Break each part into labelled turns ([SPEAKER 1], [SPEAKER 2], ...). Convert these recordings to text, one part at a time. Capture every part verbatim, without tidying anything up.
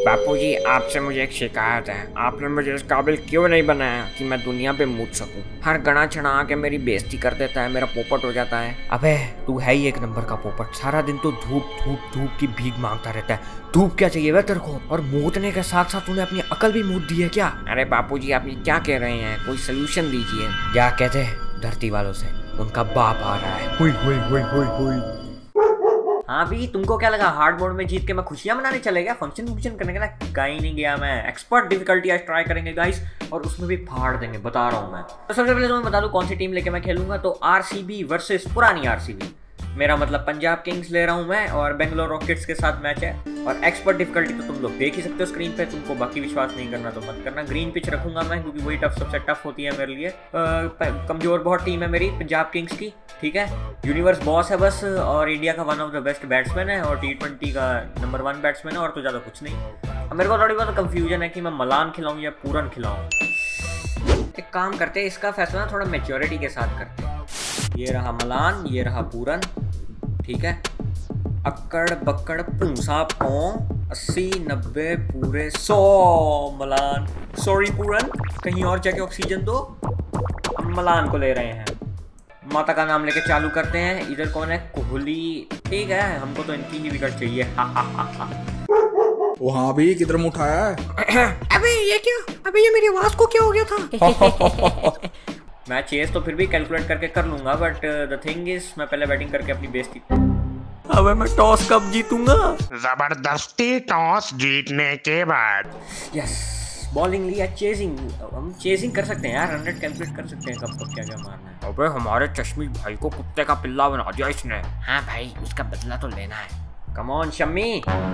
[SPEAKER 1] बापूजी, आपसे मुझे एक शिकायत है। आपने मुझे इस काबिल क्यों नहीं बनाया कि मैं दुनिया पे मूत सकूं। हर गणा छना आके मेरी बेइज्जती कर देता है, मेरा पोपट हो जाता है। अबे तू है ही एक नंबर का पोपट, सारा दिन तो धूप धूप धूप की भीख मांगता रहता है। धूप क्या चाहिए वह तेरे को? और मूतने के साथ साथ तूने अपनी अकल भी मूत दी है क्या? अरे बापूजी, आप ये क्या कह रहे हैं? कोई सोल्यूशन दीजिए। क्या कहते हैं धरती वालों से, उनका बाप आ रहा है। हुई हुई हुई हुई हुई।
[SPEAKER 2] हाँ भी, तुमको क्या लगा हार्ड मोड में जीत के मैं खुशियां मनाने चले गया? फंक्शन फंक्शन करने के लिए कहीं नहीं गया मैं। एक्सपर्ट डिफिकल्टी आज ट्राई करेंगे गाइस, और उसमें भी फाड़ देंगे, बता रहा हूँ मैं। तो सबसे पहले तो मैं बता दूं कौन सी टीम लेके मैं खेलूंगा। तो आरसीबी वर्सेस पुरानी आरसीबी, मेरा मतलब पंजाब किंग्स ले रहा हूँ मैं, और बेंगलोर रॉकेट्स के साथ मैच है। और एक्सपर्ट डिफिकल्टी तो तुम लोग देख ही सकते हो स्क्रीन पे, तुमको बाकी विश्वास नहीं करना तो मत करना। ग्रीन पिच रखूंगा मैं, क्योंकि वही टफ सबसे टफ होती है मेरे लिए। कमजोर बहुत टीम है मेरी पंजाब किंग्स की, ठीक है। यूनिवर्स बॉस है बस, और इंडिया का one of the best batsman है, और टी ट्वेंटी का नंबर वन बैट्समैन है, और तो ज़्यादा कुछ नहीं। अब मेरे को थोड़ी बहुत कंफ्यूजन है कि मैं मलान खिलाऊँ या पूरन खिलाऊँ। एक काम करते हैं, इसका फैसला थोड़ा मेच्योरिटी के साथ करते हैं। ये रहा मलान, ये रहा पूरन, ठीक है। अक्कड़ बक्कड़ पूंसा पौ, अस्सी नब्बे पूरे सौ मलान। सॉरी पूरन, कहीं और जाके ऑक्सीजन दो। हम मलान को ले रहे हैं। माता का नाम लेके चालू करते हैं। इधर कौन है? कोहली, ठीक है। हमको तो इनकी ही विकेट चाहिए। हा हा हा हा।
[SPEAKER 3] ओ हाँ भी, किधर मुँह उठाया है?
[SPEAKER 1] अबे ये क्या? अबे ये मेरी आवाज को क्या हो गया था?
[SPEAKER 2] मैं चेस तो फिर भी कैलकुलेट करके कर लूंगा, बट द थिंग इज मैं पहले बैटिंग करके अपनी बेइज्जती। अबे मैं टॉस कब जीतूंगा?
[SPEAKER 1] जबरदस्ती टॉस जीतने के बाद।
[SPEAKER 2] यस, बॉलिंग लिया, चेजिंग। हम चेजिंग कर सकते हैं यार, हंड्रेड कैलकुलेट कर सकते हैं कब कब क्या क्या मारना है।
[SPEAKER 1] अबे हमारे चश्मी भाई को कुत्ते का पिल्ला बना दिया इसने।
[SPEAKER 2] हाँ भाई, उसका बदला तो लेना है। Come on Shammi.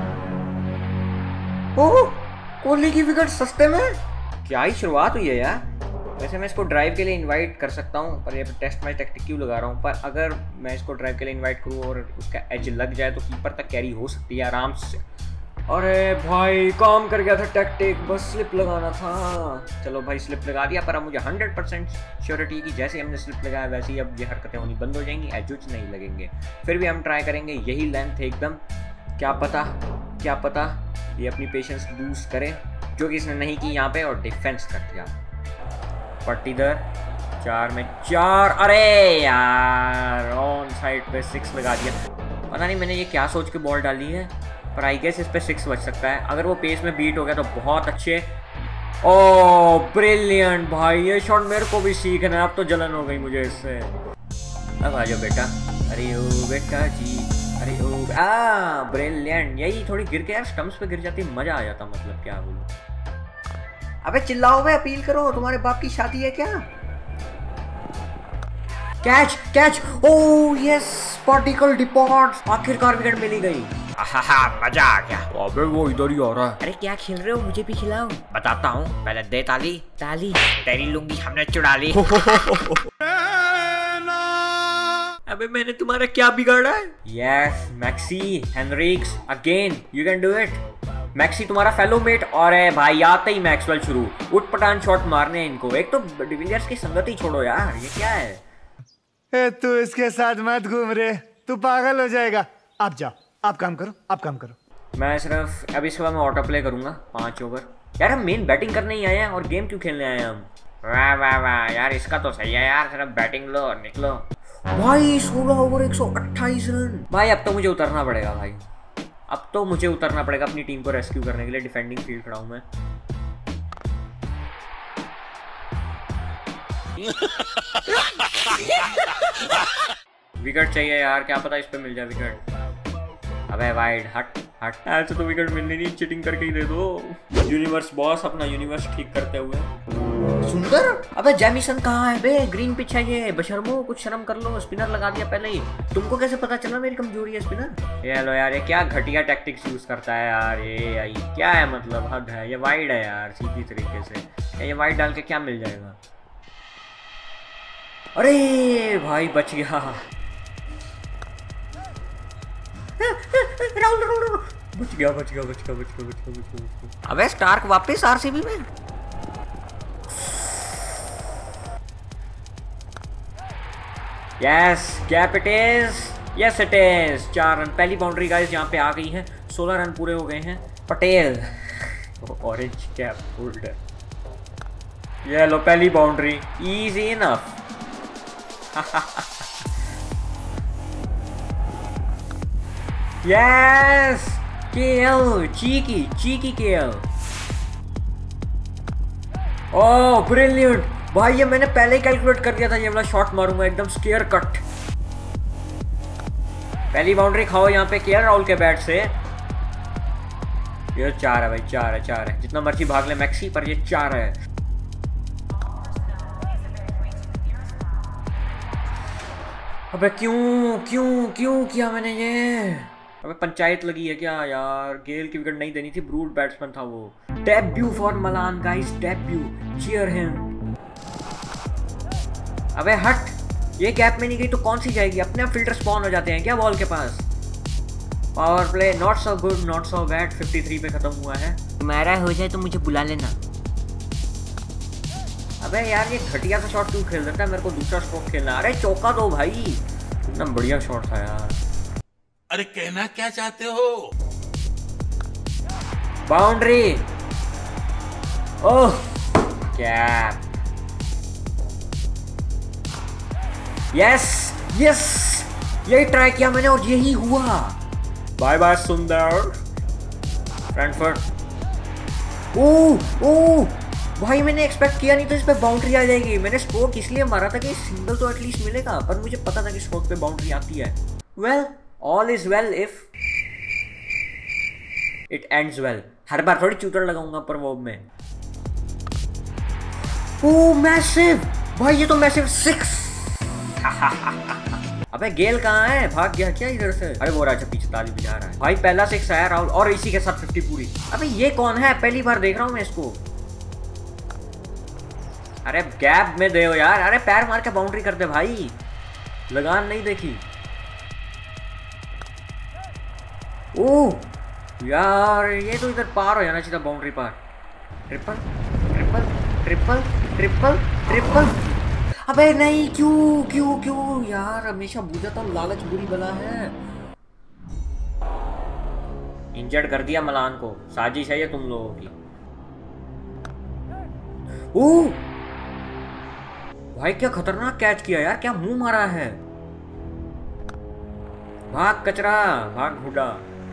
[SPEAKER 2] Oh, Kohli की विकेट सस्ते में। क्या ही शुरुआत हुई है यार। वैसे मैं इसको ड्राइव के लिए इनवाइट कर सकता हूँ, पर ये टेस्ट मैच टैक्टिक क्यों लगा रहा हूँ। पर अगर मैं इसको ड्राइव के लिए इनवाइट करूँ और उसका एज लग जाए तो कीपर तक कैरी हो सकती है आराम से। अरे भाई, काम कर गया था टैक्टिक, बस स्लिप लगाना था। चलो भाई, स्लिप लगा दिया। पर अब मुझे हंड्रेड परसेंट श्योरिटी की जैसे हमने स्लिप लगाया वैसे ही अब ये हरकतें होनी बंद हो जाएंगी, एज उच नहीं लगेंगे। फिर भी हम ट्राई करेंगे, यही लेंथ एकदम। क्या पता क्या पता ये अपनी पेशेंस लूज करे, जो कि इसने नहीं की यहाँ पे, और डिफेंस कर दिया। पट्टीदर चार में चार। अरे यार, ऑन साइड पे सिक्स लगा दिया। पता नहीं मैंने ये क्या सोच के बॉल डाली है, पर आई गेस इस पे सिक्स बच सकता है। अगर वो पेस में बीट हो गया तो बहुत अच्छे। ओह ब्रिलियंट भाई, ये शॉट मेरे को भी सीखना है। अब तो जलन हो गई मुझे इससे। अब आ जाओ बेटा। अरे ओ बेटा जी, अरे ओ आ ब्रिलियंट। यही थोड़ी गिर के यार स्टंप्स पे गिर जाती, मजा आ जाता। मतलब क्या बोलूं। अबे चिल्लाओ बे, अपील करो, तुम्हारे बाप की शादी है क्या? Catch catch. Oh yes, particle depot. आखिरकार विकेट मिल ही गई।
[SPEAKER 1] आहा, मजा आ गया। अबे वो इधर ही आ रहा है।
[SPEAKER 2] अरे क्या खेल रहे हो, मुझे भी खिलाओ।
[SPEAKER 1] बताता हूँ, पहले दे ताली।
[SPEAKER 2] ताली?
[SPEAKER 1] तेरी लुंगी हमने चुरा ली।
[SPEAKER 2] अबे मैंने तुम्हारा क्या बिगाड़ा है? Yes Maxi Henriques, again you can do it. Maxi तुम्हारा फेलो मेट। और है भाई, आते ही मैक्सवेल शुरू, उठ पटान शॉट मारने हैं इनको। एक तो डिविलियर्स की संगत ही छोड़ो यार, ये क्या है?
[SPEAKER 4] ए, तू इसके साथ मत घूम रे, तू पागल हो जाएगा। आप जाओ, आप काम करो, आप काम करो।
[SPEAKER 2] मैं सिर्फ अभी इसके बाद मैं ऑटो प्ले करूंगा पांच ओवर। यार हम मेन बैटिंग करने ही आए हैं, और गेम क्यों खेलने आए हैं हम?
[SPEAKER 1] वाह वाह वाह यार, इसका तो सही है यार, सिर्फ बैटिंग लो और निकलो।
[SPEAKER 2] भाई सोलह ओवर एक सौ अट्ठाईस रन। भाई अब तो मुझे उतरना पड़ेगा भाई, अब तो मुझे उतरना पड़ेगा अपनी टीम को रेस्क्यू करने के लिए। डिफेंडिंग फील्ड खड़ा हूं मैं। विकेट चाहिए यार, क्या पता इस पे मिल जाए विकेट। अबे वाइड, हट हट। ऐसे तो विकेट मिलनी नहीं, चिटिंग करके ही दे दो। यूनिवर्स बॉस अपना यूनिवर्स ठीक करते हुए। सुंदर। अबे जैमिसन कहाँ है बे? ग्रीन पिच है ये, बशर्मो कुछ शर्म कर लो। स्पिनर लगा दिया पहले ही। तुमको कैसे पता चला मेरी कमजोरी है स्पिनर? ये लो यार, ये क्या घटिया टैक्टिक्स यूज करता है यार ये। आई क्या है, मतलब हद है। ये वाइड है यार सीधी तरीके से। ये वाइड डाल के क्या मिल जाएगा? अरे भाई बच गया। राहुल राहुल बच गया बच गया बच गया बच गया बच गया बच गया। अबे स्टार्क वापस आरसीबी में। Yes, gap it is. Yes it is. चार रन, पहली बाउंड्री गाइस यहाँ पे आ गई है। सोलह रन पूरे हो गए हैं। पटेल ऑरेंज कैप होल्डर, ये लो पहली boundary, easy enough. Yes, KL, cheeky cheeky KL. Oh brilliant भाई, ये मैंने पहले ही कैलकुलेट कर दिया था, ये वाला शॉट मारूंगा एकदम स्केयर कट। पहली बाउंड्री खाओ यहाँ पे केएल राहुल के बैट से। ये चार है भाई, चार है, चार है, जितना मर्जी भाग ले मैक्सी, पर ये चार है। अबे क्यों क्यों क्यों किया मैंने ये? अबे पंचायत लगी है क्या यार? गेल की विकेट नहीं देनी थी, ब्रूट बैट्समैन था वो। Debut for Malan guys, debut, cheer him. अबे हट, ये गैप में नहीं गई तो कौन सी जाएगी? अपने आप फिल्टर स्पॉन हो जाते हैं क्या बॉल के पास? Power play not so good, not so bad, तिरेपन पे खत्म हुआ है।
[SPEAKER 1] तुम्हारा हो जाए तो मुझे बुला लेना।
[SPEAKER 2] अबे यार ये घटिया सा शॉट क्यों खेल देता है? मेरे को दूसरा स्ट्रोक खेलना। अरे चौका दो भाई, इतना बढ़िया शॉट था यार।
[SPEAKER 5] अरे कहना क्या चाहते हो?
[SPEAKER 2] Boundary, oh cap, yes yes, यही ट्राई किया मैंने और यही हुआ। Bye bye Sundar, Frankfurt. Oh oh भाई, मैंने एक्सपेक्ट किया नहीं था इस पे बाउंड्री आ जाएगी। मैंने स्ट्रोक इसलिए मारा था कि सिंगल तो एटलीस्ट मिलेगा, पर मुझे पता था कि स्ट्रोक पे बाउंड्री आती है। Well, all is well if it ends well. हर बार थोड़ी चूटर लगाऊंगा पर वो में। ओह मैसिव भाई, ये तो मैसिव सिक्स। अबे गेल कहाँ है? भाग गया क्या इधर से? अरे वो राजा पीछे ताली बजा रहा है भाई। पहला सिक्स आया राहुल और इसी के साथ फिफ्टी पूरी। अबे ये कौन है? पहली बार देख रहा हूँ मैं इसको। अरे गैप में दे हो यार। अरे पैर मार के बाउंड्री कर दे भाई, लगान नहीं देखी। ओह यार, ये तो इधर पार हो जाना चाहिए था, बाउंड्री पार। Triple triple triple triple triple. अबे नहीं, क्यों क्यों क्यों यार? हमेशा बुझाता हूँ, लालच बुरी बला है। इंजर्ड कर दिया मलान को, साजिश है ये तुम लोगों की। ओह भाई, क्या खतरनाक कैच किया यार, क्या मुंह मारा है। भाग कचरा, भाग घुड़ा।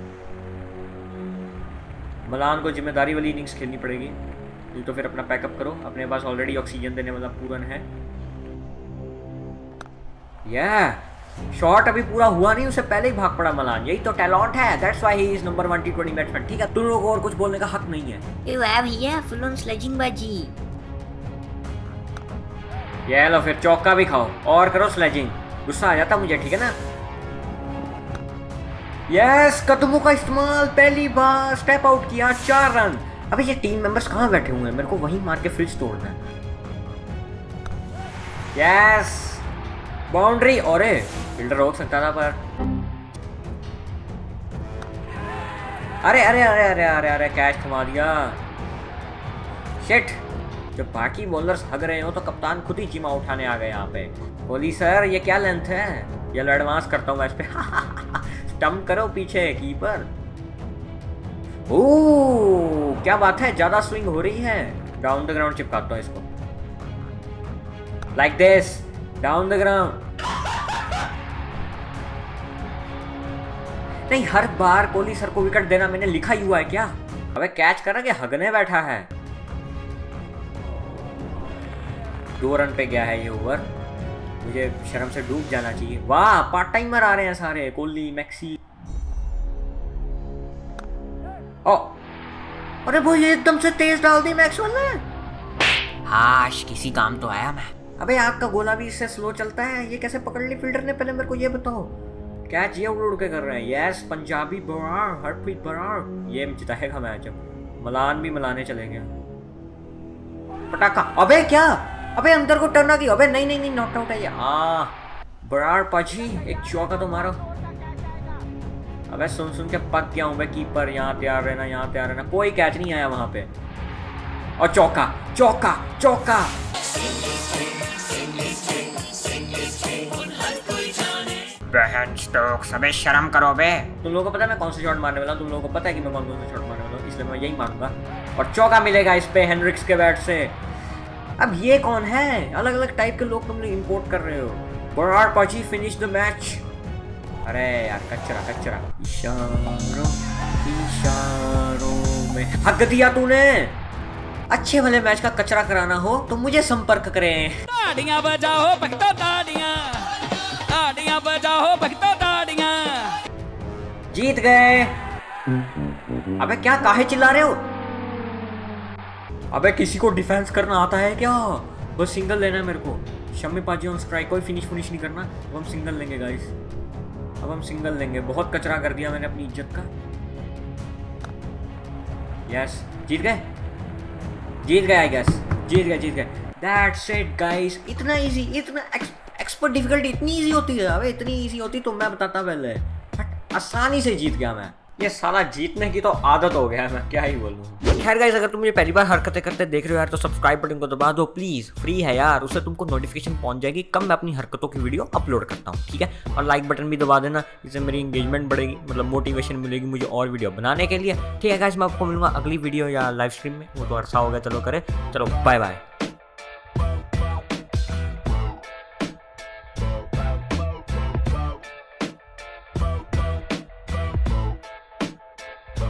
[SPEAKER 2] मलान को जिम्मेदारी वाली इनिंग्स खेलनी पड़ेगी, नहीं तो फिर अपना पैकअप करो। अपने पास ऑलरेडी ऑक्सीजन देने वाला पूरन है। या शॉट अभी पूरा हुआ नहीं, उससे पहले ही भाग पड़ा मलान। यही तो टैलेंट है, that's why he is number one T twenty batsman. ठीक है, तुम लोगों को और कुछ बोलने का हक नहीं है।
[SPEAKER 1] ए वाह भैया, फुल ऑन स्लेजिंग बाजी।
[SPEAKER 2] ये लो, फिर चौका भी खाओ और करो स्लेजिंग। गुस्सा आ जाता मुझे, ठीक है ना? यस, कदमों का इस्तेमाल, पहली बार स्टेप आउट किया, चार रन। अबे ये टीम मेंबर्स कहाँ बैठे हुए हैं? मेरे को वहीं मार के फ्रिज तोड़ना है। Yes, boundary. और फील्डर रोक सकता था पर अरे अरे अरे अरे अरे अरे कैच थमा दिया। शिट, जब बाकी बॉलर्स हग रहे हो तो कप्तान खुद ही चिमा उठाने आ गए यहाँ पे। कोहली सर, ये क्या लेंथ है? ये लो एडवांस करता हूँ मैं इस पे। स्टंप करो पीछे कीपर। ओह क्या बात है, ज्यादा स्विंग हो रही है। डाउन द ग्राउंड चिपकाता हूँ इसको, like this, down the ground. नहीं, हर बार कोहली सर को विकेट देना मैंने लिखा ही हुआ है क्या? अबे कैच करा कि हगने बैठा है। दो रन पे गया है ये ओवर, मुझे शर्म से डूब जाना चाहिए। वाह, पार्ट टाइमर आ रहे हैं सारे, कोहली, मैक्सी। ओ अरे वो ये एकदम से तेज डाल दी मैक्सवेल ने।
[SPEAKER 1] हाश, किसी काम तो आया मैं।
[SPEAKER 2] अबे आपका गोला भी इससे स्लो चलता है, ये कैसे पकड़ ली फील्डर ने? पहले मेरे को ये बताओ। कैच ये उड़ उड़ के कर रहे हैं। यस, पंजाबी बरार, हरप्रीत बरार, ये जिताएगा मैच। अब मलान भी मलाने चले गया। पटाखा, अबे क्या? अबे अंदर को टर्न आ गई। अबे नहीं नहीं नहीं, नॉट आउट है ये। हाँ बरार पाजी, एक चौका तो मारो। अबे सुन सुन के पक गया हूँ मैं। कीपर यहाँ तैयार रहना, यहाँ तैयार रहना। कोई कैच नहीं आया वहां पे। और चौका चौका चौका।
[SPEAKER 1] बहन स्टोक सबे शर्म करो बे।
[SPEAKER 2] तुम लोगों को पता है मैं कौन सा शॉट मारने वाला हूँ? तुम लोगों को पता है कि मैं कौन कौन सा शॉट मारने वाला हूँ, इसलिए मैं यही मारूंगा और चौका मिलेगा इस पे हेनरिक्स के बैट से। अब ये कौन है? अलग अलग टाइप के लोग तुम लोग इंपोर्ट कर रहे हो। बरार पाजी फिनिश द मैच। अरे यार कचरा कचरा। इशारों इशारों में हक दिया तूने। अच्छे भले मैच का कचरा कराना हो तो मुझे संपर्क करें।
[SPEAKER 6] ताड़ियां बजाओ भक्तों ताड़ियां, ताड़ियां बजाओ भक्तों ताड़ियां।
[SPEAKER 2] जीत गए। अबे क्या काहे चिल्ला रहे हो? अबे किसी को डिफेंस करना आता है क्या? बस सिंगल लेना है मेरे को। शम्मी पाजी ऑन स्ट्राइक, कोई फिनिश फिनिश नहीं करना। अब हम सिंगल लेंगे गाइस, अब हम सिंगल लेंगे। बहुत कचरा कर दिया मैंने अपनी इज्जत का। यस जीत गए, जीत गए आई गेस, जीत गए जीत गए। That's it guys. इतना इजी, इतना एक्सपर्ट डिफिकल्टी इतनी इजी होती है? अबे इतनी इजी होती तो मैं बताता पहले। बट आसानी से जीत गया मैं। ये साला जीतने की तो आदत हो गया है, मैं क्या ही बोलूँ। खैर गाइस, अगर तुम मुझे पहली बार हरकतें करते देख रहे हो यार तो सब्सक्राइब बटन को दबा दो प्लीज, फ्री है यार। उससे तुमको नोटिफिकेशन पहुंच जाएगी कब मैं अपनी हरकतों की वीडियो अपलोड करता हूँ, ठीक है। और लाइक बटन भी दबा देना, इससे मेरी इंगेजमेंट बढ़ेगी, मतलब मोटिवेशन मिलेगी मुझे और वीडियो बनाने के लिए, ठीक है गाइस। मैं आपको मिलूंगा अगली वीडियो या लाइव स्ट्रीम में, वो तो अरसा हो गया, चलो करे, चलो बाय बाय।